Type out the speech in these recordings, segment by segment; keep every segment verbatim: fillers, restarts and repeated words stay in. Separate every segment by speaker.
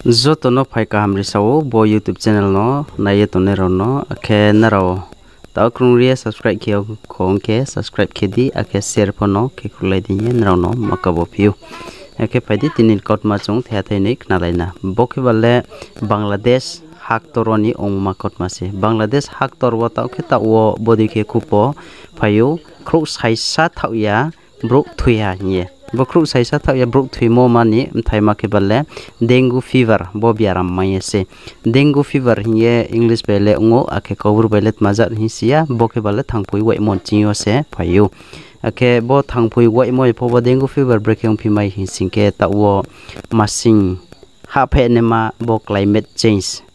Speaker 1: Zoto no pai ka hamri sao bo YouTube channel no na ye to ne ro no ke na ro ta krungye subscribe kyo khong ke subscribe ke di ake share pho no ke khulai di yen ro no makabo piu ake pai di tinin kot ma chung thya thainik na laina boke balle Bangladesh hak toroni ong ma kot ma se Bangladesh hak tor wa ta ke ta wo bodi ke kupo phayu khru sai sa thau ya bro thuya nye Bokru sai sa thak ya bruk thui mo mani thai ma ke balle dengue fever bo biaram mai se dengue fever ye english bele ngo ake kobur belet mazat hisia bo ke balle thangpui wai mon chiyo se phayu ake bo thangpui wai moi pho bo dengue fever breaking phi mai hin singke ta wo masing ha phe ne ma bo climate change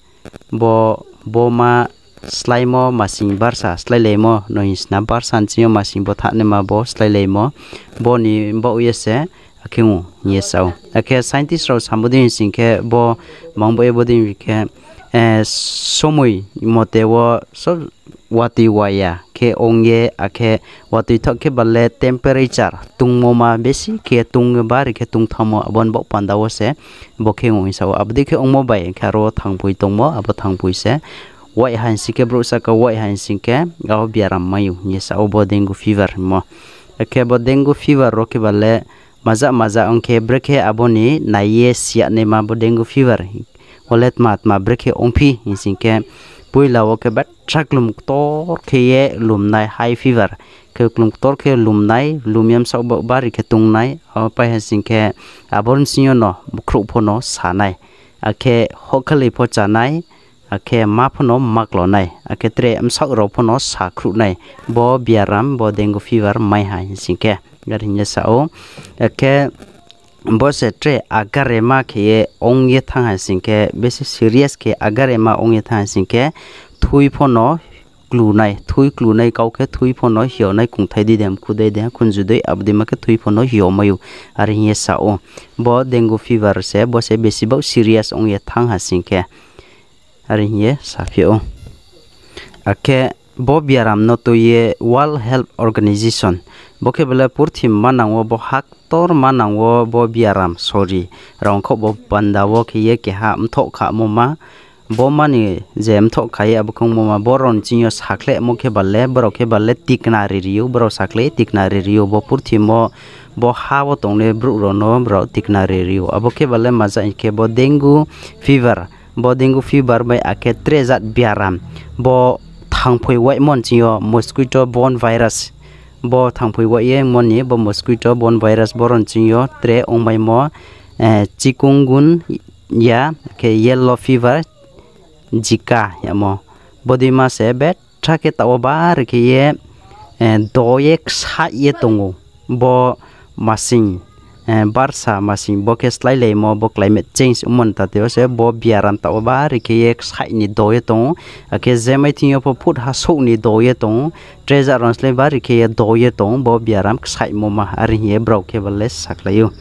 Speaker 1: bo bo ma Slaimo masing barsa slailemo no isna barsan chiyo masing bo thane ma bo slailemo bo ni bo yese akingu yesau ake scientist ro sambudin singke bo mangbo ebodin ke eh somoi motewo so wati waya ke ongye ake wati thokke balle temperature tungmo ma besi ke tung bar ke tung thamo abon bo pandawo se bo kengu isau abdi ke ongmo bai kharo thangpui tongmo abo thangpui se Wai han sike bro saka wai han sike gaw biaram mayu yes obo dengue fever mo ke bo dengue fever roke balle maza maza onke breke aboni na yes ya ne ma bo dengue fever olet mat ma breke onpi singke puila oke bat traklum tor ke ye lumnai high fever ke klum tor ke lumnai lumiam sa bo bari ke tungnai pa han singke abon sinyo no khru phono sanai ake hokali pho chanai ake mapno maklo nai ake tre am sak ro phono sakru nai bo biaram bo dengue fever mai ha singke garinya sao ake bo se tre agare ma ke ongye thang ha singke besi serious ke agare ma ongye thang singke thui phono klu nai thui klu nai kau ke thui phono hio nai kung thai di dem khudai de khunju dei abdi ma ke thui phono hio mayu arinya sao bo dengue fever se bo se besi bo serious ongye thang ha singke hari ye safio ake bo biaram no to ye World Health Organization boke bela purthi manang wo bo hak tor manang wo bo biaram sorry rong kho bo panda wo ke ye ke ha mtho kha mo ma bo mani jem tho khai ab khong mo ma boron chiyo sakle mo ke balle bro ke balle tikna ri riu bro sakle tikna ri riu bo purthi mo bo ha wo tongne bru ro no bro tikna ri riu abo ke balle maza ke bo dengue fever bo dengue fever by ake trezat biaram bo thangphoi wai mon chiyo mosquito borne virus bo thangphoi wai ye moni bo mosquito borne virus boron chiyo tre ongmai mo chikungun ya ke yellow fever jika ya mo bodi ma se bet thake taw bar ke ye doyek sa ye tongo bo masing barsa masing bo ke slai mo bo climate change umon ta te se bo biaran ta ba ri ke ek sai ni doye tong ke zemai tinyo po phut ha so ni doye tong treasure on slai ba ri ke doye tong bo biaram sai mo ma ari ye bro ke balle saklayu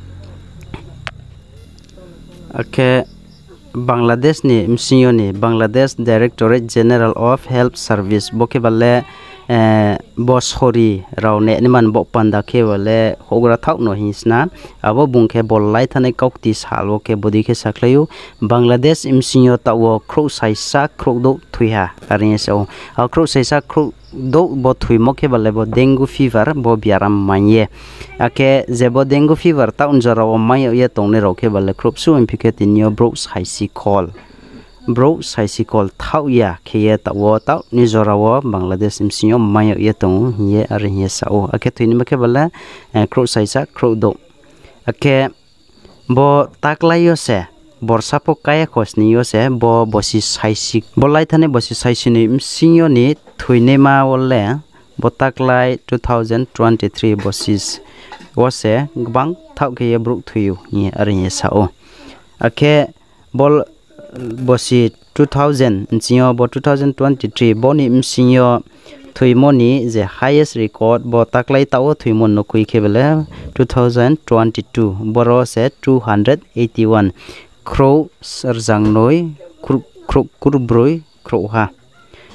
Speaker 1: ake Bangladesh ni msiyo ni Bangladesh Directorate General of Health Service bo ke balle bos hori raune niman bo panda ke wale hogra thak no hisna abo bungke bollai thane kokti salwo ke bodi ke saklayu Bangladesh imsinyo tawo khro saisa khro do thuya karin so a khro saisa khro do bo thui mo ke bale bo dengue fever bo biaram manye ake jebo dengue fever ta unjaro mai ye tongne ro ke bale khro su impike tinyo bro saisi call bro saisi call thau ya ke ta wo ta ni zorawo Bangladesh imsinyo mayo ye tong ye ar ye sao ake thini ma ke bala kro saisa kro do ake bo taklayo se borsa po kaya khosni yo se bo bosi saisi bolai thane bosi saisi ni imsinyo ni thuine ma wolle bo taklai twenty twenty-three bosis wose gbang thau ke ye bro thuyu ye ar ye sao ake bol bosi two thousand insinyo bo twenty twenty-three boni imsinyo thuimoni je highest record bo taklai tawo thuimon no kui khebele twenty twenty-two boro se two hundred eighty-one kro sarjang noi kru kru kurbroi kro ha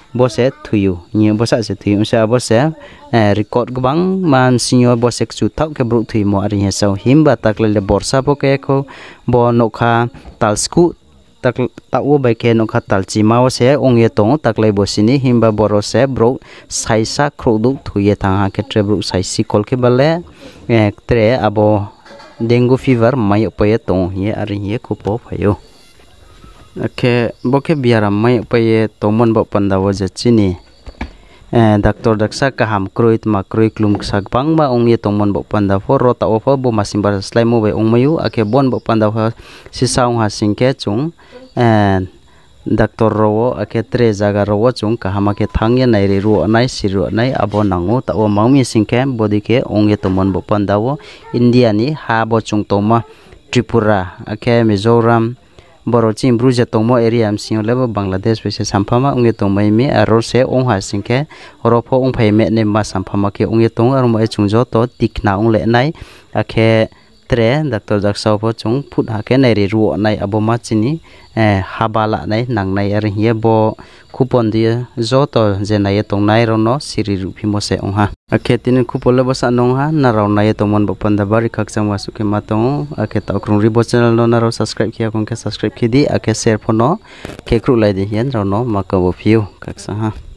Speaker 1: bose thuyu ni bosa se thuyu sa bose record gbang man sinyo bose chu thau ke bru thui mo ari he so himba takle le borsa po ke ko bo nokha talsku tak tawo bai ke nokha talchi mao se ongye tong takle bosini himba boro se bro saisa khrodu thuye thang ha ke tre bro saisi kol ke bale tre abo dengue fever mai paye tong ye ari ye kupo phayo ke boke biara mai paye tomon bo pandawo je chini Daktor daksa kaham kroit ma kroi klum sak bang ba ong ye tongmon bo panda for rota ofa bo masimbar slai mo be ong mayu ake bon bo panda ha si saung ha singke chung and Daktor rowo ake tre jaga rowo chung kahama ke thangye nai re ru nai siru nai abo nangu ta o mangmi singke bodi ke ong ye tongmon bo panda wo India ni ha bo chung toma Tripura ake Mizoram Borochim bruja tongmo area am sing lebo Bangladesh pese sampama unge tongmai me aror se ong ha singke oropo ong phai me ne ma sampama ke unge tong armo e chungjo to tikna ong le nai akhe tre Daktor jaksa po chung phut ha ke nai ri ru nai aboma chini habala nai nang nai ar hiye bo kupon dia zo to je nai tong nai ro no siri ru phimo se ong ha akhe tin kupol bo sa nong ha na raw nai tomon bo panda bari khak chang wa suke matong akhe ta krung ri bo channel no na raw subscribe kia kong ke subscribe ki di akhe share phono ke kru lai de hian raw no ma ka bo view khak sa ha